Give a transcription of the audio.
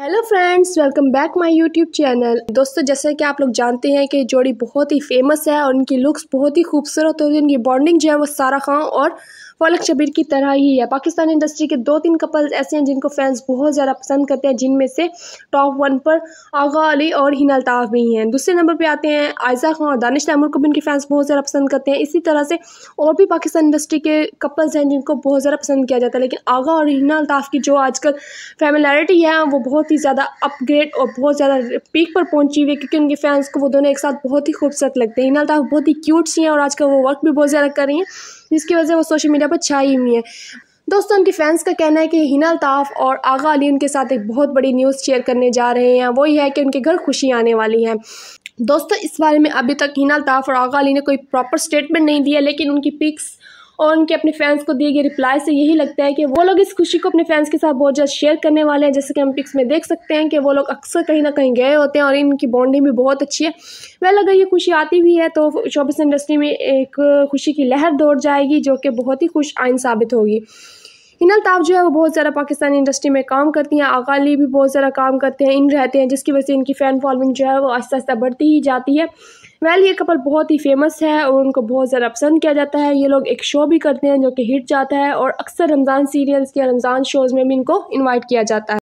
Hello friends, welcome back my YouTube channel. दोस्तों, जैसे कि आप लोग जानते हैं कि जोड़ी बहुत ही फेमस है और उनकी लुक्स बहुत ही खूबसूरत होती है। उनकी बॉन्डिंग जो है वो सारा खान और फलक शबीर की तरह ही है। पाकिस्तानी इंडस्ट्री के 2-3 कपल्स ऐसे हैं जिनको फैंस बहुत ज़्यादा पसंद करते हैं, जिनमें से टॉप 1 पर आगा अली और हिना अल्ताफ़ भी हैं। दूसरे नंबर पे आते हैं आयशा खान और दानिश तैमूर को भी उनके फैंस बहुत ज़्यादा पसंद करते हैं। इसी तरह से और भी पाकिस्तान इंडस्ट्री के कपल्स हैं जिनको बहुत ज़्यादा पसंद किया जाता है। लेकिन आगा और हिना अल्ताफ़ की जो आजकल फेमिलैरिटी है वो बहुत ही ज़्यादा अपग्रेड और बहुत ज़्यादा पीक पर पहुंची हुई है, क्योंकि उनके फैंस को वो दोनों एक साथ बहुत ही खूबसूरत लगते हैं। हिना अल्ताफ़ बहुत ही क्यूट सी हैं और आजकल वो वर्क भी बहुत ज़्यादा कर रही हैं, जिसकी वजह से वो सोशल मीडिया पर छाई हुई हैं। दोस्तों, उनके फैंस का कहना है कि हिना अल्ताफ़ और आगा अली उनके साथ एक बहुत बड़ी न्यूज़ शेयर करने जा रहे हैं। वो ये है कि उनके घर खुशी आने वाली है। दोस्तों, इस बारे में अभी तक हिना अल्ताफ़ और आगा अली ने कोई प्रॉपर स्टेटमेंट नहीं दिया, लेकिन उनकी पिक्स और उनके अपने फैंस को दिए गए रिप्लाई से यही लगता है कि वो लोग इस खुशी को अपने फैंस के साथ बहुत ज़्यादा शेयर करने वाले हैं। जैसे कि हम पिक्स में देख सकते हैं कि वो लोग अक्सर कहीं ना कहीं गए होते हैं और इनकी बॉन्डिंग भी बहुत अच्छी है। वह अगर ये खुशी आती भी है तो शोबिस इंडस्ट्री में एक खुशी की लहर दौड़ जाएगी, जो कि बहुत ही खुश आइन साबित होगी। हिना अल्ताफ़ जो है वो बहुत ज़्यादा पाकिस्तानी इंडस्ट्री में काम करती हैं। आगा अली भी बहुत ज़्यादा काम करते हैं, इन रहते हैं, जिसकी वजह से इनकी फ़ैन फॉलोइंग जो है वो आहिस्ता आहिस्ता बढ़ती ही जाती है। ये कपल बहुत ही फेमस है और उनको बहुत ज़्यादा पसंद किया जाता है। ये लोग एक शो भी करते हैं जो कि हिट जाता है और अक्सर रमज़ान सीरियल्स या रमज़ान शोज़ में भी इनको इन्वाइट किया जाता है।